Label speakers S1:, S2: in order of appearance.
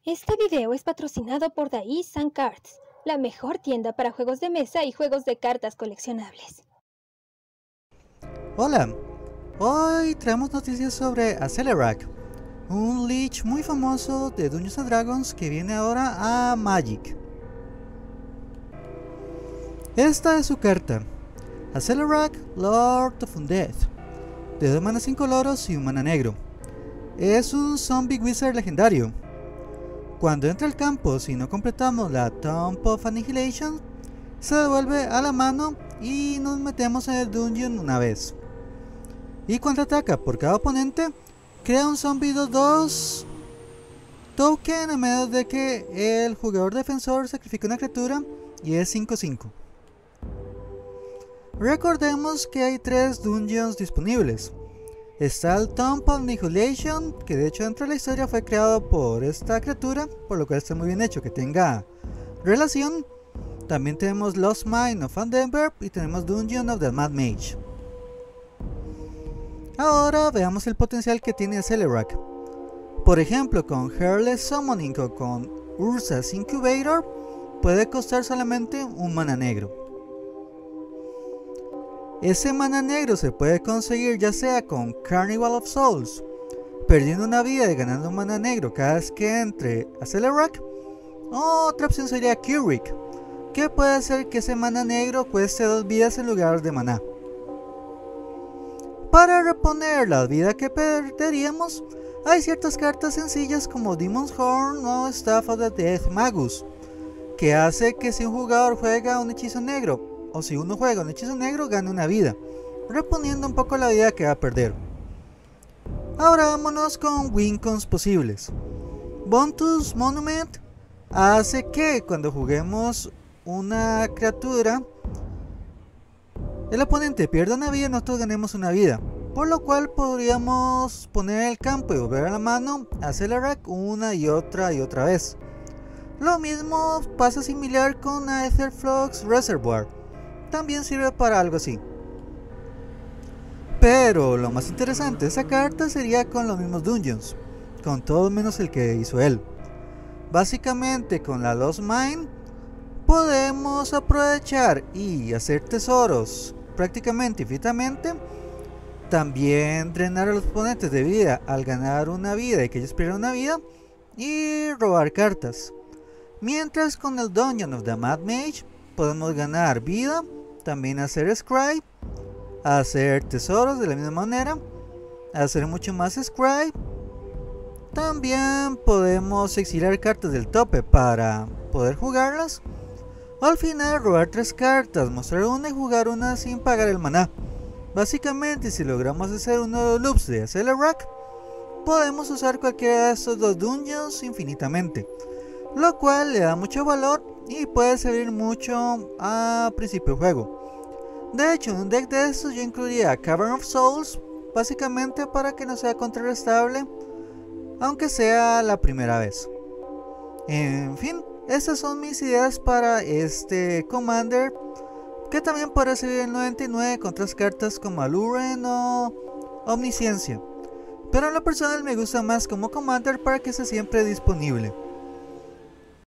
S1: Este video es patrocinado por Dice and Cards, la mejor tienda para juegos de mesa y juegos de cartas coleccionables.
S2: Hola, hoy traemos noticias sobre Accelerak, un Lich muy famoso de Dungeons & Dragons que viene ahora a Magic. Esta es su carta, Accelerak, Lord of Undeath, de 2 manas 5 loros y 1 mana negro. Es un Zombie Wizard legendario. Cuando entra al campo, si no completamos la Tomb of Annihilation, se devuelve a la mano y nos metemos en el dungeon una vez. Y cuando ataca por cada oponente, crea un zombie 2/2 token a menos de que el jugador defensor sacrifique una criatura y es 5/5. Recordemos que hay 3 dungeons disponibles. Está el Tomb of Annihilation, que de hecho dentro de la historia fue creado por esta criatura, por lo cual está muy bien hecho que tenga relación. También tenemos Lost Mine of Vandenberg y tenemos Dungeon of the Mad Mage. Ahora veamos el potencial que tiene Accelerak. Por ejemplo, con Hairless Summoning o con Urza's Incubator puede costar solamente 1 mana negro. Ese mana negro se puede conseguir ya sea con Carnival of Souls, perdiendo una vida y ganando un mana negro cada vez que entre Accelerak, o otra opción sería Keurig, que puede hacer que ese mana negro cueste 2 vidas en lugar de maná. Para reponer la vida que perderíamos, hay ciertas cartas sencillas como Demon's Horn o Staff of the Death Magus, que hace que si un jugador juega un hechizo negro, o si uno juega un hechizo negro, gane una vida, reponiendo un poco la vida que va a perder. Ahora vámonos con Wincons posibles. Bontus Monument hace que cuando juguemos una criatura, el oponente pierda una vida y nosotros ganemos una vida, por lo cual podríamos poner en el campo y volver a la mano a Accelerak una y otra vez. Lo mismo pasa similar con Aetherflux Reservoir, también sirve para algo así. Pero lo más interesante de esa carta sería con los mismos dungeons, con todo menos el que hizo él. Básicamente con la Lost Mine podemos aprovechar y hacer tesoros prácticamente infinitamente. También drenar a los oponentes de vida al ganar una vida y que ellos pierdan una vida, y robar cartas. Mientras con el Dungeon of the Mad Mage podemos ganar vida, también hacer scry, hacer tesoros de la misma manera, hacer mucho más scry. También podemos exiliar cartas del tope para poder jugarlas. Al final robar 3 cartas, mostrar una y jugar una sin pagar el maná. Básicamente, si logramos hacer uno de los loops de Accelerak, podemos usar cualquiera de estos 2 dungeons infinitamente, lo cual le da mucho valor y puede servir mucho a principio de juego. De hecho, en un deck de estos yo incluiría Cavern of Souls, básicamente para que no sea contrarrestable, aunque sea la primera vez. En fin, estas son mis ideas para este Commander, que también puede servir en 99 con otras cartas como Aluren o Omnisciencia, pero en lo personal me gusta más como Commander para que esté siempre disponible.